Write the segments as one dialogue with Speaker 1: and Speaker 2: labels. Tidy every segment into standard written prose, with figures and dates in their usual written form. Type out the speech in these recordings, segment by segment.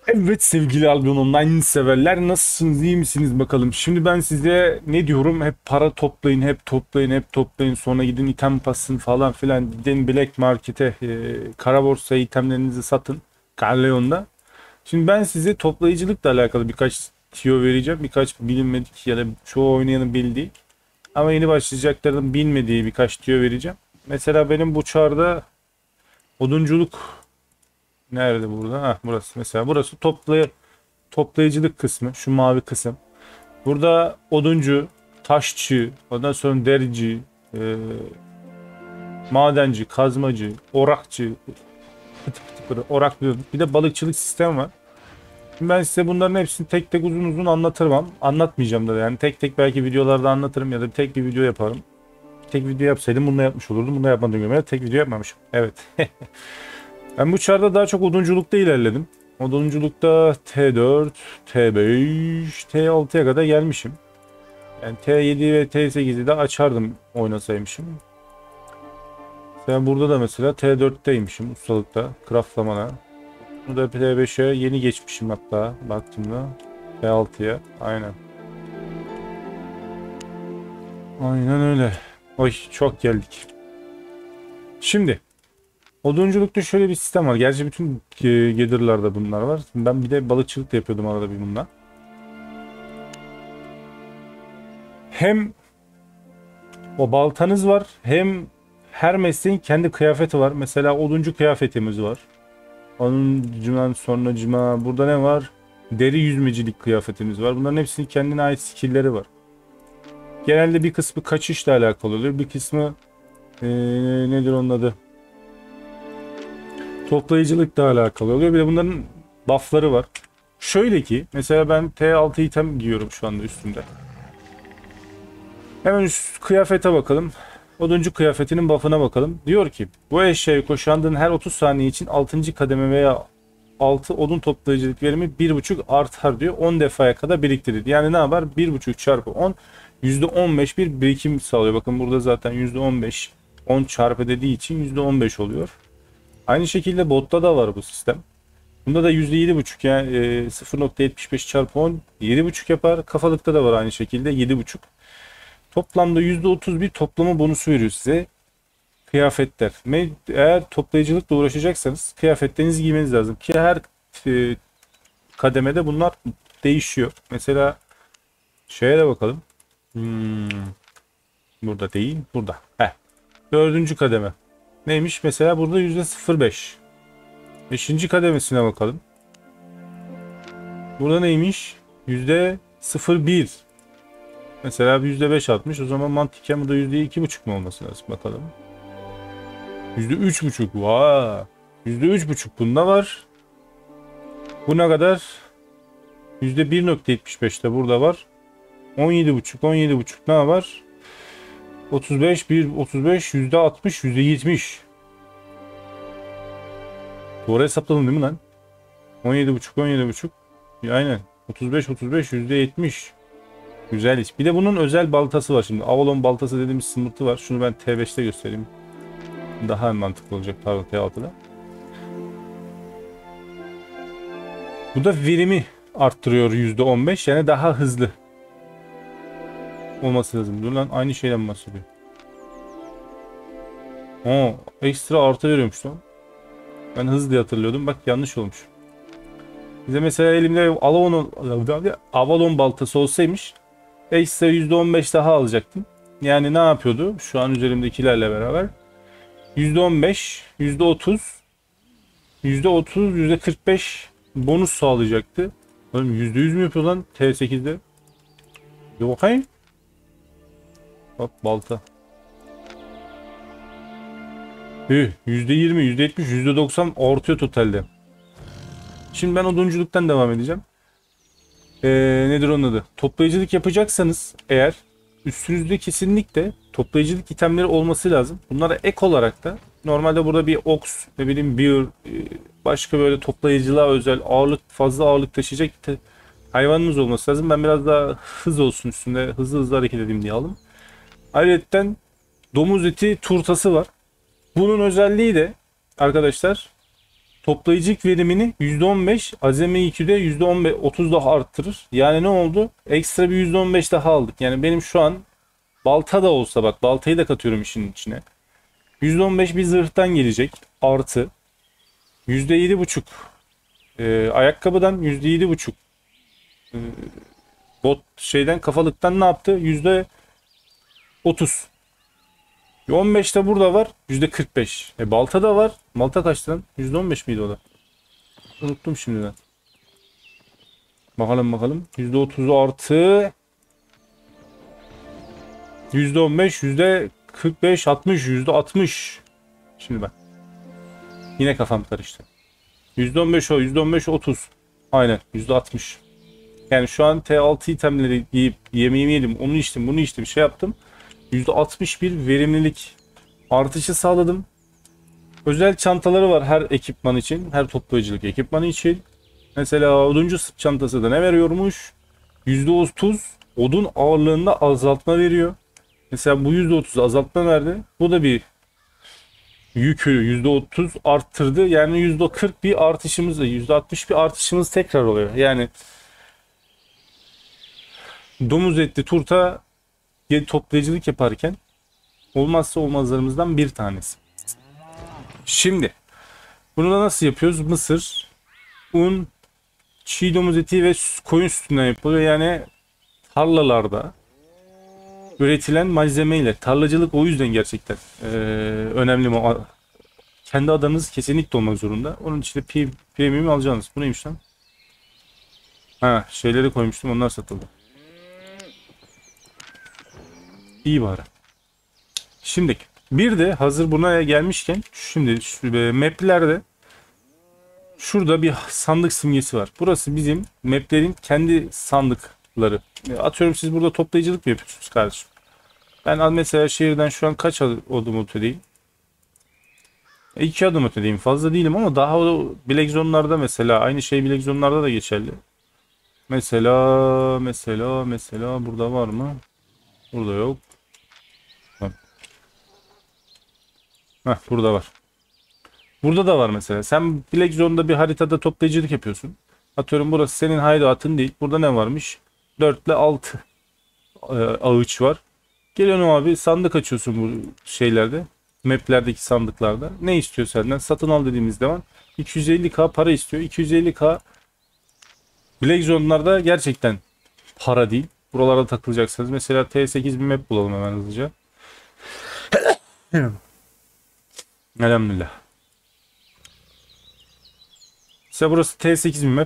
Speaker 1: Evet sevgili Albion Online severler, nasılsınız, iyi misiniz bakalım. Şimdi ben size ne diyorum, hep para toplayın, hep toplayın, hep toplayın, sonra gidin item pasın falan filan, gidin Black Market'e, kara borsaya itemlerinizi satın Carleon'da. Şimdi ben size toplayıcılıkla alakalı birkaç tüyo vereceğim, birkaç bilinmedik ya da çoğu oynayanın bildiği ama yeni başlayacakların bilmediği birkaç tüyo vereceğim. Mesela benim bu çarda odunculuk nerede burada? Hah, burası. Mesela burası toplayıcılık kısmı. Şu mavi kısım. Burada oduncu, taşçı, ondan sonra derici, e, madenci, kazmacı, orakçı, pıtı pıtı pıtı, oraklıyor. Bir de balıkçılık sistemi var. Şimdi ben size bunların hepsini tek tek uzun uzun anlatırım. Anlatmayacağım da yani tek tek belki videolarda anlatırım ya da tek bir video yaparım. Tek video yapsaydım bunu da yapmış olurdum. Bunu da yapmadığım gibi tek video yapmamışım. Evet. Ben bu çarda daha çok odunculukta ilerledim. Odunculukta T4, T5, T6'ya kadar gelmişim. Yani T7 ve T8'i de açardım oynasaymışım. Ben burada da mesela T4'teymişim ustalıkta, craftlamada. Burada T5'e yeni geçmişim hatta baktığımda. T6'ya aynen. Aynen öyle. Oy çok geldik. Şimdi odunculukta şöyle bir sistem var. Gerçi bütün Gather'larda bunlar var. Ben bir de balıkçılık da yapıyordum arada bir bununla. Hem o baltanız var hem her mesleğin kendi kıyafeti var. Mesela oduncu kıyafetimiz var. Onun sonracıma burada ne var? Deri yüzmecilik kıyafetimiz var. Bunların hepsinin kendine ait skill'leri var. Genelde bir kısmı kaçışla alakalı oluyor. Bir kısmı nedir onun adı? Toplayıcılıkla alakalı oluyor. Bir de bunların buff'ları var. Şöyle ki mesela ben T6 item giyiyorum şu anda üstümde. Hemen üst kıyafete bakalım. Oduncu kıyafetinin buff'ına bakalım. Diyor ki bu eşyayı kuşandığın her 30 saniye için 6. kademe veya 6 odun toplayıcılık verimi 1,5 artar diyor. 10 defaya kadar biriktirir. Yani ne yapar? 1,5 çarpı 10 %15 bir birikim sağlıyor. Bakın burada zaten %15 10 çarpı dediği için %15 oluyor. Aynı şekilde botta da var bu sistem. Bunda da %7,5 yani 0,75 çarpı 10 7,5 yapar. Kafalıkta da var aynı şekilde 7,5. Toplamda %31 toplama bonusu veriyor size kıyafetler. Eğer toplayıcılıkla uğraşacaksanız kıyafetlerinizi giymeniz lazım ki her e, kademede bunlar değişiyor. Mesela şeye de bakalım. Hmm, burada değil, burada. Dördüncü kademe. Neymiş? Mesela burada %0,5. Beşinci kademesine bakalım. Burada neymiş? %0,1. Mesela bir %5 atmış. O zaman mantıken burada %2,5 mu olması lazım? Bakalım. %3,5. Vay. %3,5 bunda var. Bu ne kadar? %1,75 de burada var. 17,5. 17,5 ne var? 35, 1, 35, %60, %70. Doğru hesapladım değil mi lan? 17,5, 17,5. Aynen. 35, 35, %70. Güzel iş. Bir de bunun özel baltası var şimdi. Avalon baltası dediğimiz sımırtı var. Şunu ben T5'te göstereyim. Daha mantıklı olacak pardon T6'da. Bu da verimi arttırıyor %15. Yani daha hızlı olması lazım. Dur lan aynı şeyden bahsediyor. Ekstra artı veriyormuş lan. Ben hızlı diye hatırlıyordum. Bak yanlış olmuş. Bize mesela elimde Avalon baltası olsaymış ekstra %15 daha alacaktım. Yani ne yapıyordu? Şu an üzerimdekilerle beraber. %15, %30, %30, %45 bonus sağlayacaktı. Oğlum %100 mü yapıyor lan T8'de? Bir bakayım. Bak balta. %20, %70, %90 artıyor totalde. Şimdi ben odunculuktan devam edeceğim. Nedir onun adı? Toplayıcılık yapacaksanız eğer üstünüzde kesinlikle toplayıcılık itemleri olması lazım. Bunlara ek olarak da normalde burada bir ox, ne bileyim bir başka böyle toplayıcılığa özel fazla ağırlık taşıyacak hayvanınız olması lazım. Ben biraz daha hız olsun üstünde hızlı hızlı hareket edeyim diye aldım. Ayrıca domuz eti turtası var. Bunun özelliği de arkadaşlar toplayıcılık verimini %15, azami IQ'de %15, 30 daha arttırır. Yani ne oldu? Ekstra bir %15 daha aldık. Yani benim şu an balta da olsa, bak baltayı da katıyorum işin içine, %15 bir zırhtan gelecek. Artı %7,5 ayakkabıdan, %7,5 e, bot şeyden, kafalıktan ne yaptı? %30. 15 de burada var. %45. Balta da var. Balta kaçtı lan? %15 miydi o da? Unuttum şimdiden. Bakalım bakalım. %30 artı %15, %45, 60, %60. Şimdi bak. Yine kafam karıştı. %15 o, %15, 30. Aynen, %60. Yani şu an T6 itemleri giyip yemeğimi yedim, onu içtim, bunu içtim, şey yaptım. %60 bir verimlilik artışı sağladım. Özel çantaları var her ekipman için, her toplayıcılık ekipmanı için. Mesela oduncu sırt çantası da ne veriyormuş? %30 odun ağırlığında azaltma veriyor. Mesela bu %30 azaltma verdi. Bu da bir yükü %30 arttırdı. Yani %40 bir artışımız, %60 bir artışımız tekrar oluyor. Yani domuz etli turta toplayıcılık yaparken olmazsa olmazlarımızdan bir tanesi. Şimdi bunu da nasıl yapıyoruz? Mısır, un, çiğ domuz eti ve koyun sütünden yapılıyor. Yani tarlalarda üretilen malzemeyle. Tarlacılık o yüzden gerçekten önemli. Kendi adanız kesinlikle olmak zorunda. Onun için de premium alacaksınız. Bu neymiş lan? Ha, şeyleri koymuştum, onlar satıldı. İyi bari. Şimdi bir de hazır buna gelmişken, şimdi maplerde şurada bir sandık simgesi var. Burası bizim maplerin kendi sandıkları. Atıyorum, siz burada toplayıcılık mı yapıyorsunuz kardeşim? Ben mesela şehirden şu an kaç adım ötedeyim? 2 adım ötedeyim. Fazla değilim ama daha o Black Zone'larda, mesela aynı şey Black Zone'larda da geçerli. Mesela burada var mı? Burada yok. Burada var. Burada da var mesela. Sen Black Zone'da bir haritada toplayıcılık yapıyorsun. Atıyorum, burası senin hideout'ın değil. Burada ne varmış? 4 ile 6 ağaç var. Geliyorsun abi, sandık açıyorsun bu şeylerde. Maplerdeki sandıklarda. Ne istiyor senden? Satın al dediğimiz zaman 250k para istiyor. 250k Black Zone'larda gerçekten para değil. Buralara takılacaksınız. Mesela T8 bir map bulalım hemen hızlıca. Elhamdülillah. Mesela burası T8 bir map.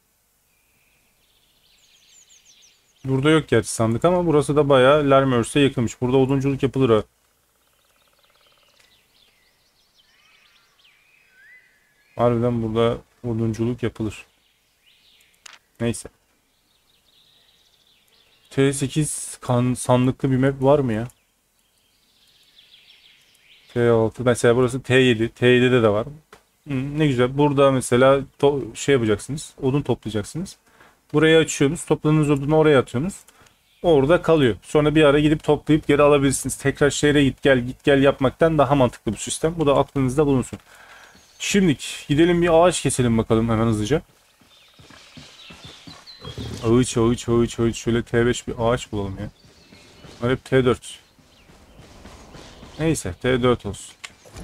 Speaker 1: Burada yok gerçi sandık ama burası da bayağı Larmers'e yakınmış. Burada odunculuk yapılır ha. Harbiden burada odunculuk yapılır. Neyse. T8 sandıklı bir map var mı ya? T6. Mesela burası T7. T7'de de var. Ne güzel. Burada mesela şey yapacaksınız. Odun toplayacaksınız. Burayı açıyorsunuz. Topladığınız odunu oraya atıyorsunuz. Orada kalıyor. Sonra bir ara gidip toplayıp geri alabilirsiniz. Tekrar şehre git gel yapmaktan daha mantıklı bu sistem. Bu da aklınızda bulunsun. Şimdi gidelim bir ağaç keselim bakalım hemen hızlıca. Ağaç. Şöyle T5 bir ağaç bulalım ya. Bunlar hep T4. Neyse T4 olsun.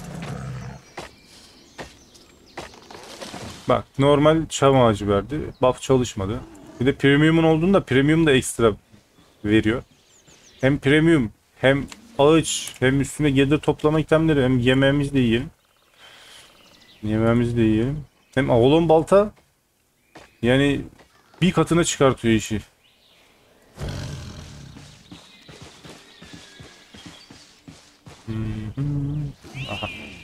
Speaker 1: Bak, normal çam ağacı verdi. Buff çalışmadı. Bir de premium'un olduğunda premium da ekstra veriyor. Hem premium, hem ağaç, hem üstüne gelir toplama itemleri, hem yemeğimizi de yiyelim. Hem Avalon balta, yani bir katına çıkartıyor işi. Aha.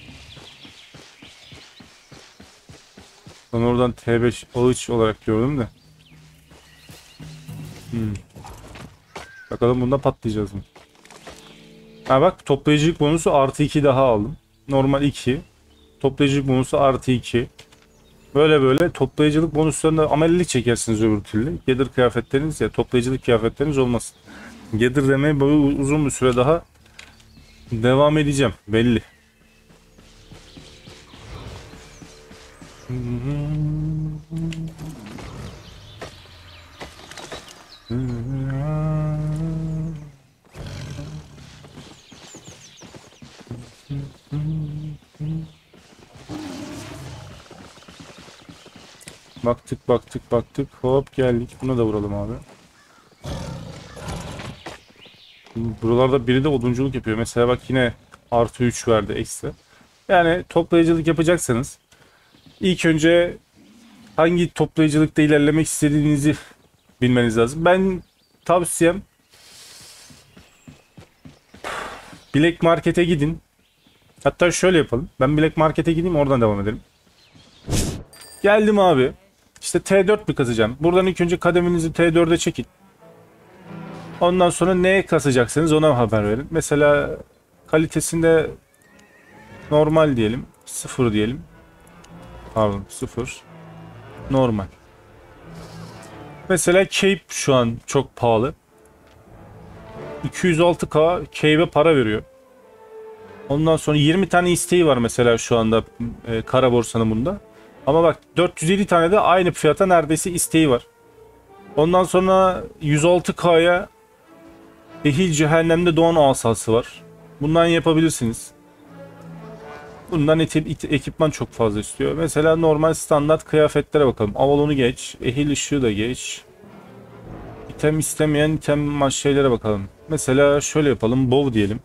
Speaker 1: Ben oradan T5 ağaç olarak gördüm de. Bakalım bunda patlayacağız mı? Ha bak, toplayıcılık bonusu artı 2 daha aldım. Normal 2. Toplayıcılık bonusu artı 2. Böyle toplayıcılık bonuslarında amelilik çekersiniz öbür türlü. Gather kıyafetleriniz ya toplayıcılık kıyafetleriniz olmasın. Gather demeye böyle uzun bir süre daha devam edeceğim belli. Baktık baktık baktık. Hop geldik. Buna da vuralım abi. Buralarda biri de odunculuk yapıyor. Mesela bak yine artı 3 verdi ekstra. Yani toplayıcılık yapacaksanız ilk önce hangi toplayıcılıkta ilerlemek istediğinizi bilmeniz lazım. Ben tavsiyem Black Market'e gidin. Hatta şöyle yapalım. Ben Black Market'e gideyim, oradan devam edelim. Geldim abi. İşte T4 mi kazacağım? Buradan ilk önce kademinizi T4'e çekin. Ondan sonra neye kasacaksınız ona haber verin. Mesela kalitesinde normal diyelim. 0 diyelim. Pardon 0. Normal. Mesela Cape şu an çok pahalı. 206k Cape'e para veriyor. Ondan sonra 20 tane isteği var mesela şu anda kara borsanın bunda. Ama bak 450 tane de aynı fiyata neredeyse isteği var. Ondan sonra 106k'ya Ehil Cehennem'de Doğan asası var. Bundan yapabilirsiniz. Bundan ekipman çok fazla istiyor. Mesela normal standart kıyafetlere bakalım. Avalon'u geç. Ehil ışığı da geç. İtem istemeyen item şeylere bakalım. Mesela şöyle yapalım. Bow diyelim.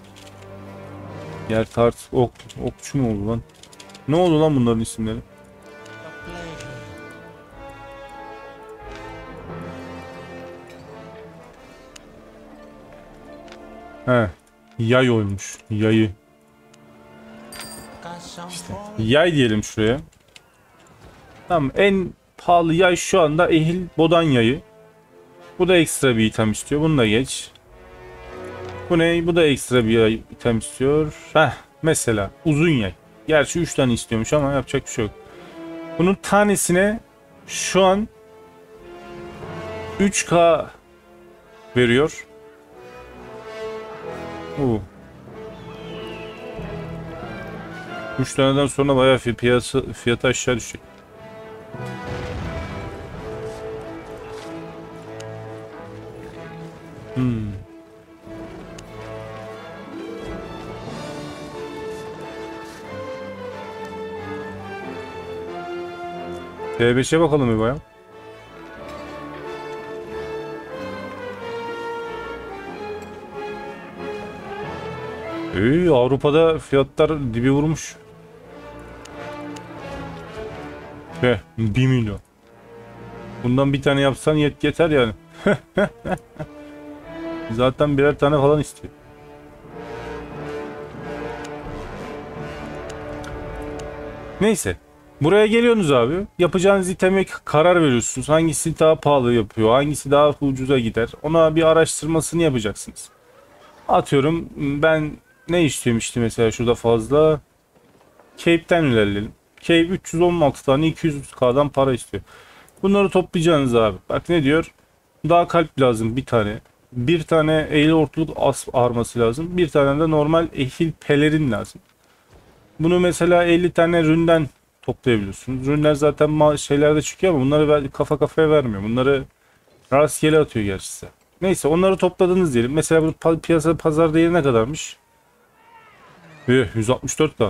Speaker 1: Yer tart. Okçu mu oldu lan? Ne oldu lan bunların isimleri? He. Yay olmuş. Yayı. İşte. Yay diyelim şuraya. Tamam. En pahalı yay şu anda Ehil Bodan yayı. Bu da ekstra bir item istiyor. Bunu da geç. Bu ne? Bu da ekstra bir item istiyor. Heh. Mesela uzun yay. Gerçi 3 tane istiyormuş ama yapacak bir şey yok. Bunun tanesine şu an 3k veriyor. 3 taneden sonra bayağı fiyatı aşağı düşecek. T5'e bakalım bir bayağı. Avrupa'da fiyatlar dibi vurmuş. 1 milyon. Bundan bir tane yapsan yeter yani. Zaten birer tane falan istiyor. Neyse. Buraya geliyorsunuz abi. Yapacağınız iteme karar veriyorsunuz. Hangisi daha pahalı yapıyor, hangisi daha ucuza gider. Ona bir araştırmasını yapacaksınız. Atıyorum ben ne istiyormuştu mesela şurada fazla. Cape'den ilerleyelim. Cape 316 tane 200k'dan para istiyor. Bunları toplayacaksınız abi. Bak ne diyor? Daha kalp lazım bir tane. Bir tane eğri ortalık as arması lazım. Bir tane de normal ehil pelerin lazım. Bunu mesela 50 tane ründen toplayabiliyorsunuz. Rünler zaten şeylerde çıkıyor ama bunları kafa kafaya vermiyor. Bunları rastgele atıyor gerçi size. Neyse onları topladınız diyelim. Mesela bu piyasa pazar değeri ne kadarmış? 164k.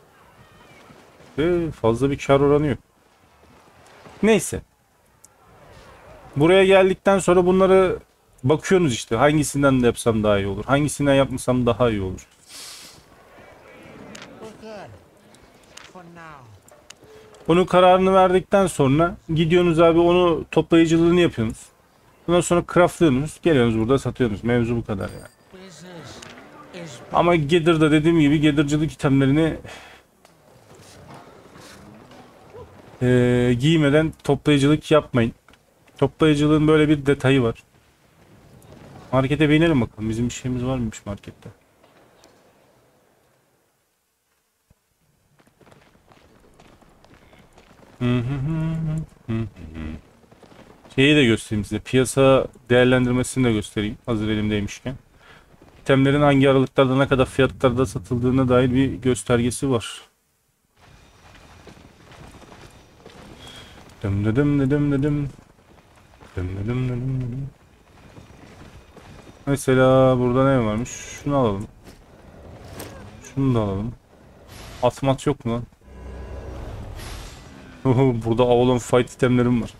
Speaker 1: Fazla bir kar oranı yok. Neyse. Buraya geldikten sonra bunları bakıyorsunuz işte. Hangisinden de yapsam daha iyi olur. Hangisinden yapmasam daha iyi olur. Onun kararını verdikten sonra gidiyorsunuz abi onu toplayıcılığını yapıyorsunuz. Ondan sonra craftlıyorsunuz. Geliyorsunuz burada satıyorsunuz. Mevzu bu kadar yani. Ama Gather'da dediğim gibi Gather'cılık itemlerini giymeden toplayıcılık yapmayın. Toplayıcılığın böyle bir detayı var. Markete bir inelim bakalım. Bizim bir şeyimiz var mıymış markette? Şeyi de göstereyim size. Piyasa değerlendirmesini de göstereyim. Hazır elimdeymişken. İtemlerin hangi aralıklarda ne kadar fiyatlarda satıldığına dair bir göstergesi var. Dım dım dım dım dım. Dım dım dım dım. Mesela burada ne varmış? Şunu alalım. Şunu da alalım. Atmat yok mu lan? Burada Avalon fight itemlerim var.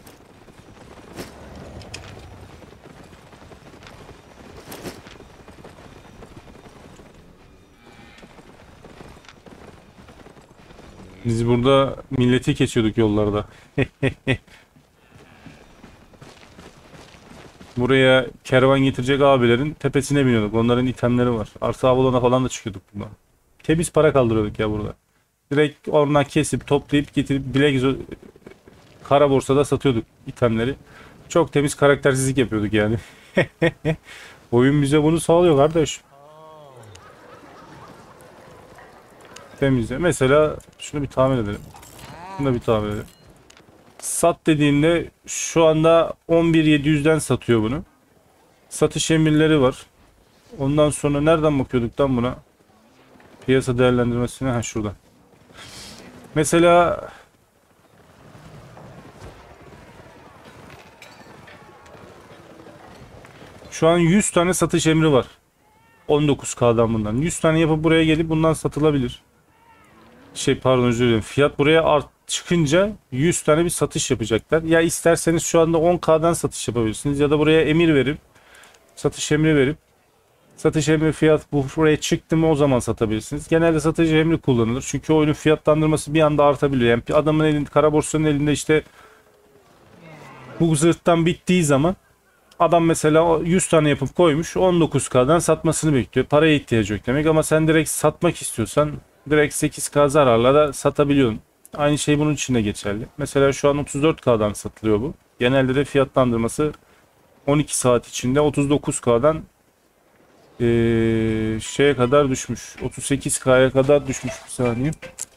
Speaker 1: Biz burada milleti kesiyorduk yollarda. Buraya kervan getirecek abilerin tepesine biniyorduk. Onların itemleri var. Artı Avalon'a falan da çıkıyorduk burada. Temiz para kaldırıyorduk ya burada. Direkt oradan kesip toplayıp getirip kara borsada satıyorduk itemleri. Çok temiz karaktersizlik yapıyorduk yani. Oyun bize bunu sağlıyor kardeş. Temizle. Mesela şunu bir tahmin edelim. Şunu da bir tahmin edelim. Sat dediğinde şu anda 11.700'den satıyor bunu. Satış emirleri var. Ondan sonra nereden bakıyorduk lan buna? Piyasa değerlendirmesine ha şurada. Mesela şu an 100 tane satış emri var. 19K'dan bundan. 100 tane yapıp buraya gelip bundan satılabilir. Pardon, özür dilerim. Fiyat buraya çıkınca 100 tane bir satış yapacaklar. Ya isterseniz şu anda 10K'dan satış yapabilirsiniz ya da buraya emir verip satış emri verip satış emri fiyat buraya çıktı mı o zaman satabilirsiniz. Genelde satış emri kullanılır. Çünkü oyunun fiyatlandırması bir anda artabiliyor. Yani adamın elinde, kara borsanın elinde işte bu zırhtan bittiği zaman adam mesela 100 tane yapıp koymuş 19K'dan satmasını bekliyor. Paraya ihtiyacı yok demek ama sen direkt satmak istiyorsan direkt 8K zararla da satabiliyorsun. Aynı şey bunun için de geçerli. Mesela şu an 34K'dan satılıyor bu. Genelde de fiyatlandırması 12 saat içinde 39K'dan şeye kadar düşmüş. 38K'ya kadar düşmüş, bir saniye.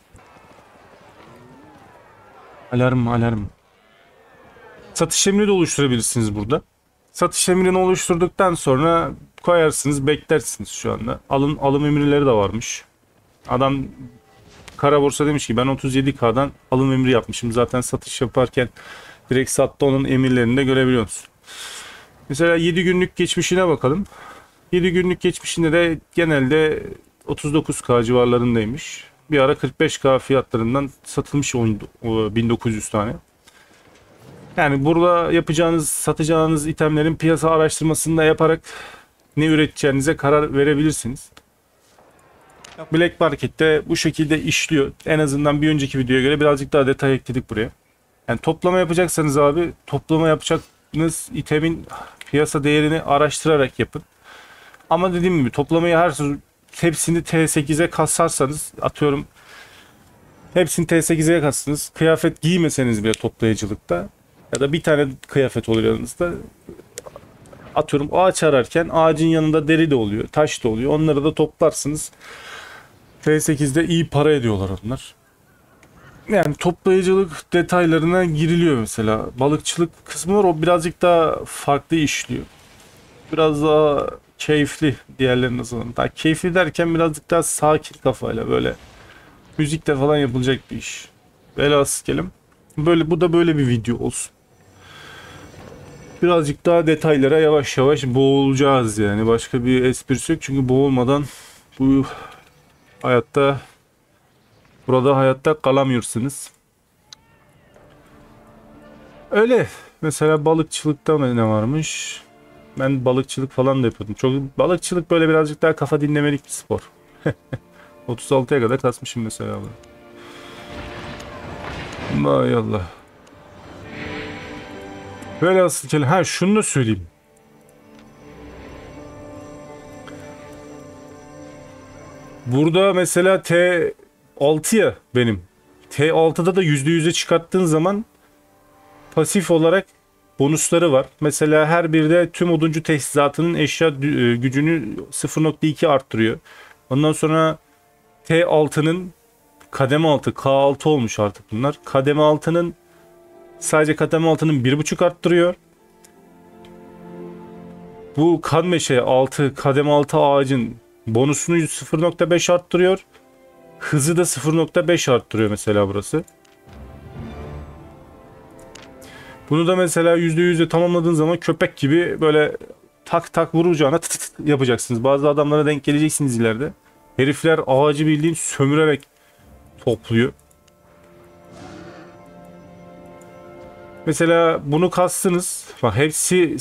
Speaker 1: Alarm. Satış emri de oluşturabilirsiniz burada. Satış emrini oluşturduktan sonra koyarsınız, beklersiniz şu anda. Alım emirleri de varmış. Adam kara borsa demiş ki ben 37K'dan alım emri yapmışım. Zaten satış yaparken direkt sattı, onun emirlerini de görebiliyorsunuz. Mesela 7 günlük geçmişine bakalım. 7 günlük geçmişinde de genelde 39K civarlarındaymış. Bir ara 45K fiyatlarından satılmış 1900 tane. Yani burada yapacağınız, satacağınız itemlerin piyasa araştırmasını da yaparak ne üreteceğinize karar verebilirsiniz. Black Market'te bu şekilde işliyor. En azından bir önceki videoya göre birazcık daha detay ekledik buraya. Yani toplama yapacaksanız abi, toplama yapacağınız itemin piyasa değerini araştırarak yapın. Ama dediğim gibi toplamayı hepsini T8'e kasarsanız, atıyorum hepsini T8'e kassınız. Kıyafet giymeseniz bile toplayıcılıkta ya da bir tane kıyafet oluyor yanınızda. Atıyorum ağaç ararken ağacın yanında deri de oluyor, taş da oluyor. Onları da toplarsınız. T8'de iyi para ediyorlar onlar. Yani toplayıcılık detaylarına giriliyor mesela. Balıkçılık kısmı var, o birazcık daha farklı işliyor. Biraz daha keyifli diğerlerine nazaran. Daha keyifli derken birazcık daha sakin kafayla böyle müzikle falan yapılacak bir iş. Velhasıl kelim. Bu da böyle bir video olsun. Birazcık daha detaylara yavaş yavaş boğulacağız yani. Başka bir esprisi yok çünkü boğulmadan burada hayatta kalamıyorsunuz. Öyle. Mesela balıkçılıkta ne varmış? Ben balıkçılık falan da yapıyordum. Balıkçılık böyle birazcık daha kafa dinlemelik bir spor. 36'ya kadar kasmışım mesela bunu. Vay Allah. Böyle asıl şunu da söyleyeyim. Burada mesela T6 ya benim. T6'da da %100'e çıkarttığın zaman pasif olarak bonusları var. Mesela her birde tüm oduncu teçhizatının eşya gücünü 0.2 arttırıyor. Ondan sonra T6'nın kademe 6, K6 olmuş artık bunlar. Sadece kademe 6'nın 1.5 arttırıyor. Bu kan meşe 6, kademe 6 ağacın bonusunu 0.5 arttırıyor. Hızı da 0.5 arttırıyor mesela burası. Bunu da mesela %100'e tamamladığın zaman köpek gibi böyle tak tak vuracağına tıt tıt yapacaksınız. Bazı adamlara denk geleceksiniz ileride. Herifler ağacı bildiğin sömürerek topluyor. Mesela bunu kastınız. Bak hepsi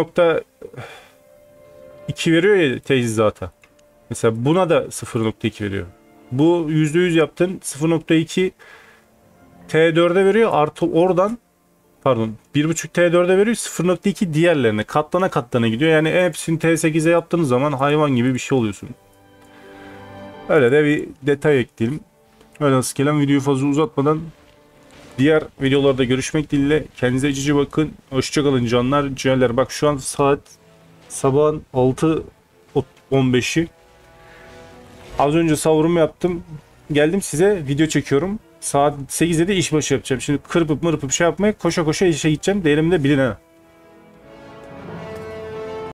Speaker 1: 0.2 veriyor ya teçhizata. Mesela buna da 0.2 veriyor. Bu %100 yaptın 0.2 T4'e veriyor artı oradan pardon 1.5 T4'e veriyor 0.2 diğerlerine katlana katlana gidiyor. Yani hepsini T8'e yaptığınız zaman hayvan gibi bir şey oluyorsun. Öyle de bir detay ekleyelim. Öyle nasıl gelen videoyu fazla uzatmadan diğer videolarda görüşmek dileğiyle. Kendinize cici bakın. Hoşçakalın canlar, ciğerler. Bak şu an saat sabahın 6:15'i. Az önce savurumu yaptım. Geldim size video çekiyorum. Saat 8'de de işbaşı yapacağım. Şimdi kırpıp mırpıp şey yapmaya koşa koşa işe gideceğim. Değerimde bilin ha.